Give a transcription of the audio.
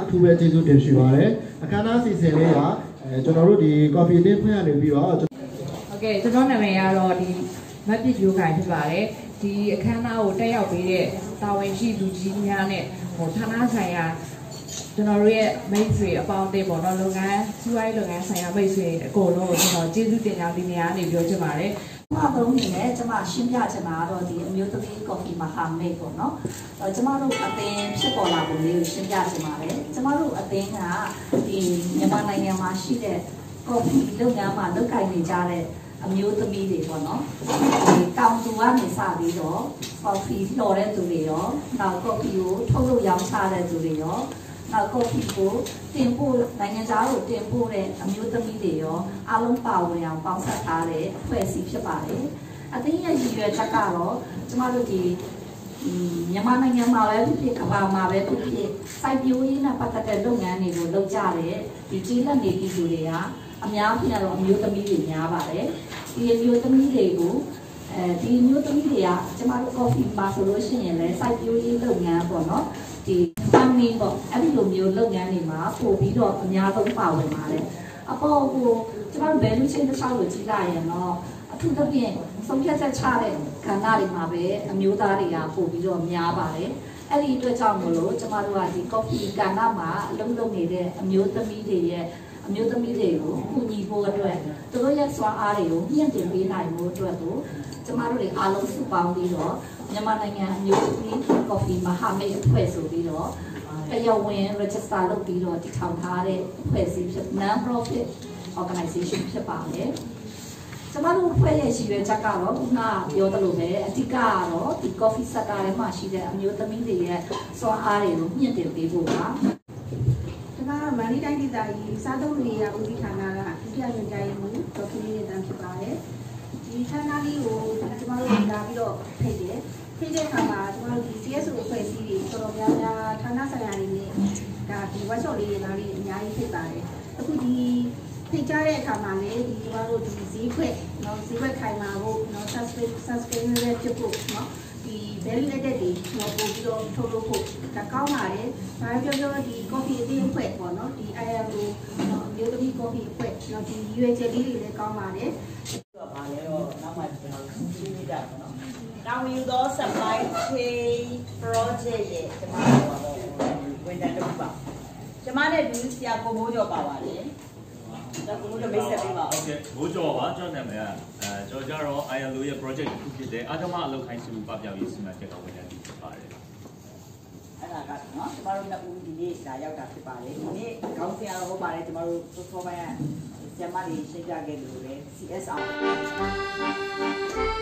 အထူးပဲကျေးဇူးတင်ရှိပါတယ်အခမ်းအနားစီစဉ်လေးကကျွန်တော်တို့ဒီ coffee လေးဖွင့်ရနေပြီးတော့ဟုတ်ကဲ့ကျွန်တော်နာမည်ကတော့ဒီမတ်ပြည့်ရိုးခိုင်ဖြစ်ပါတယ်ဒီအခမ်းအနားကိုတက်ရောက်ပေးတဲ့တာဝန်ရှိသူကြီးများနဲ့ဌာနဆိုင်ရာကျွန်တော်တို့ရဲ့မိတ်ဆွေအပေါင်းအသင်းပေါ့နော်လုပ်ငန်းစီးပွားရေးလုပ်ငန်းဆိုင်ရာမိတ်ဆွေအကုန်လုံးကိုကျွန်တော်ကျေးဇူးတင်ကြောင်းဒီနေရာကနေပြောချင်ပါတယ်ကျမတို့အနေနဲ့ကျမရှင်းပြချင်တာကတော့ဒီအမျိုးသမီးကော်ဖီမဟာမိတ်ပေါ့နော်ကျမတို့အသင်းဖြစ်ပေါ်လာပုံလေးကိုရှင်းပြချင်ပါတယ်ကျမတို့အသင်းကဒီမြန်မာနိုင်ငံမှာရှိတဲ့ကော်ဖီလုပ်ငန်းမှာလုပ်ကိုင်နေကြတဲ့အမျိုးသမီးတွေပေါ့နော်ဒီတောင်သူကနေစပြီးတော့ကော်ဖီလှော်တဲ့သူတွေရောနောက်ကော်ဖီကိုထုတ်လုပ်ရောင်းချတဲ့သူတွေရောနောက်ကော်ဖီကိုတင်ပို့နိုင်ငံခြားကိုတင်ပို့တဲ့အမျိုးသမီးတွေရောအားလုံးပါဝင်အောင်ပေါင်းစပ်ထားတဲ့အဖွဲ့အစည်းဖြစ်ပါတယ်အသင်းရဲ့ရည်ရွယ်ချက်ကတော့ကျမတို့ဒီမြန်မာနိုင်ငံမှာပဲဖြစ်ကမ္ဘာမှာပဲဖြစ်စိုက်ပျိုးရေးနဲ့ပတ်သက်တဲ့လုပ်ငန်းတွေကိုလုပ်ကြတဲ့ဒီကျေးလက်နေပြည်သူတွေကအများကြီးတော့အမျိုးသမီးတွေများပါတယ်ဒီအမျိုးသမီးတွေကိုဒီအမျိုးသမီးတွေကကျမတို့ coffee မှာဆိုလို့ရှိရင်လည်းစိုက်ပျိုးရေးလုပ်ငန်းပေါ့နော်ဒီ farming ပေါ့အဲ့ဒီလိုမျိုးလုပ်ငန်းတွေမှာပို့ပြီးတော့အများဆုံးပါဝင်ပါတယ်အပေါ်ကိုကျမတို့ value chain တစ်ခြားကိုကြည့်လိုက်ရင်တော့အထူးသဖြင့်ဆုံးဖြတ်ချက်ချတဲ့ကဏ္ဍတွေမှာပဲအမျိုးသားတွေကပို့ပြီးတော့များပါတယ်အဲ့ဒီအတွက်ကြောင့်မို့လို့ကျမတို့ကဒီ coffee ကဏ္ဍမှာအလုံးလုံးနေတဲ့အမျိုးသမီးတွေကိုကူညီဖို့အတွက်သူတို့ရဲ့စွမ်းအားတွေကိုမြင့်တင်ပေးနိုင်ဖို့အတွက်ကိုကျမတို့တွေအားလုံးစုပေါင်းပြီးတော့မြန်မာနိုင်ငံအမျိုးသမီး coffee မဟာမိတ်အဖွဲ့ဆိုပြီးတော့တရားဝင် register လုပ်ပြီးတော့တည်ထောင်ထားတဲ့အဖွဲ့အစည်းဖြစ် non-profit organization ဖြစ်ပါတယ်ကျမတို့ဖွဲ့ရဲ့ရည်ရွယ်ချက်ကတော့ခုနပြောသလိုပဲအဓိကကတော့ဒီ coffee sector ထဲမှာရှိတဲ့အမျိုးသမီးတွေရဲ့စွမ်းအားတွေကိုမြင့်တင်ပေးဖို့ပါမန္တလေးတိုင်းဒေသကြီးစားသုံးနေရဦးစီးဌာနကဒုတိယညွှန်ကြားရေးမှူးဒေါက်တာလေးတန်းဖြစ်ပါတယ်။ဒီဌာနလေးကိုကျမတို့လာပြီးတော့ဖိတ်တယ်။ဖိတ်တဲ့အခါမှာကျမတို့ဒီ CSO အဖွဲ့အစည်းတွေတော်တော်များများဌာနဆိုင်ရာတွေနဲ့ဒါဒီ workshop လေးတွေလာပြီးအများကြီးဖိတ်ပါတယ်။အခုဒီဖိတ်ကြားတဲ့အခါမှာလည်းဒီကျမတို့ဒီဈေးခွက်ခိုင်မာဖို့နော် sustainable ဖြစ်ဖို့နော်ဒီ value added တွေနော်ပို့ပြီးတော့ထုတ်လုပ်ဖို့ဒါကောင်းပါတယ်။ဒါပြောဒီ coffee အသင်းအဖွဲ့ပေါ့နော်ဒီ ILO နော်မျိုးသမီး coffee အဖွဲ့နော်ဒီရွေးချက်လေးတွေလည်းကောင်းပါတယ်။တော့ဗာလဲတော့နောက်မှကျွန်တော်ရှင်းပြကြပါတော့။တောင်ယူသော supply chain project ရဲ့ကျွန်တော်တို့ဝန်ထမ်းတို့ပါ။ကျွန်မနဲ့ဒူးဆရာကိုမိုးကျော်ပါပါတယ်။ဒါကိုမိုးကျော်မိတ်ဆက်ပေးပါဦး။ Okay မိုးကျော်ပါကျွန်တော်နာမည်ကကျွန်တော်ကြတော့ ILO ရဲ့ project တစ်ခုဖြစ်တဲ့အာဓမ္မအလုပ်ခိုင်းစုပပြောက်ရေးစီမံချက်တော်ဝန်ထမ်းဖြစ်ပါတယ်အဲ့ဒါကနော်ကျမတို့နှစ်ဦးဒီနေ့လာရောက်တာဖြစ်ပါတယ်ဒီနေ့ခေါင်းစဉ်အားဟုတ်ပါတယ်ကျမတို့စောစောပိုင်းကကျမတွေရှင်းပြခဲ့လို့လေ CSR